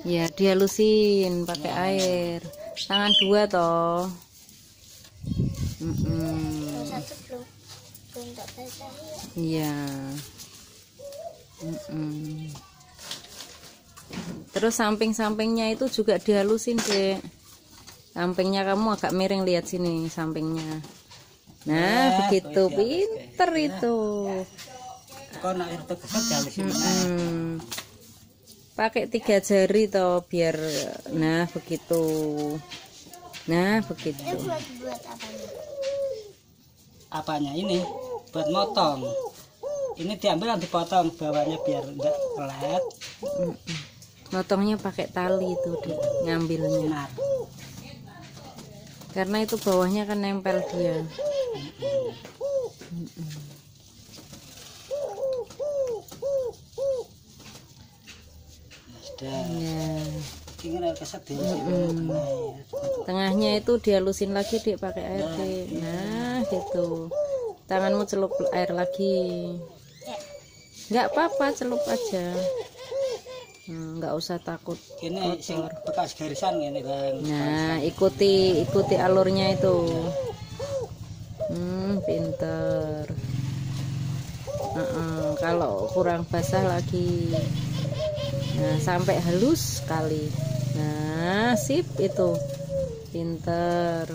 Ya, dihalusin pakai air. Tangan 2 toh. Satu belum tak basah ya. Iya. Terus samping-sampingnya itu juga dihalusin, Dek. Sampingnya kamu agak miring, lihat sini sampingnya. Nah, begitu pinter itu. Pakai 3 jari toh biar begitu. Nah, begitu. Ini buat apanya? Apanya ini? Buat motong. Ini diambil dan dipotong bawahnya biar enggak pelat. Motongnya pakai tali itu, Dek, ngambilnya. Karena itu bawahnya kan nempel dia. Tengahnya itu dihalusin lagi, Dek, pakai air, Dek. Nah, gitu. Tanganmu celup air lagi. Nggak apa-apa, celup aja. Nggak usah takut ini kotor. bekas garisan ini, Bang. Nah, ikuti alurnya itu. Pinter. Kalau kurang basah lagi. Nah, sampai halus sekali. Nah, sip itu. Pinter.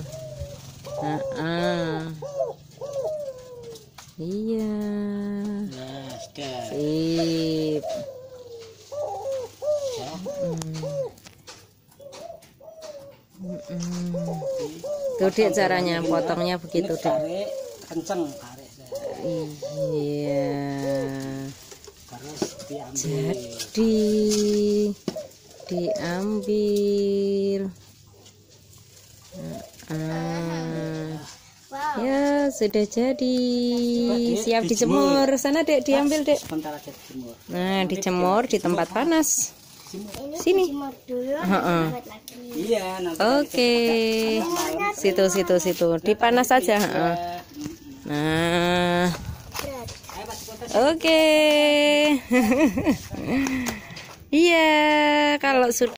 Iya. Nah, sudah. Sip. Tuh, Dek, caranya potongnya begitu, Dek. Tarik kenceng, tarik. Iya. Terus diambil. Ya, sudah jadi. Siap dijemur. Sana, Dek, diambil, Dek. Sebentar aja dijemur. Nah, dijemur di tempat panas. Sini. Iya, nanti. Oke. Situ. Dipanas saja. Nah. Oke. Iya, kalau sudah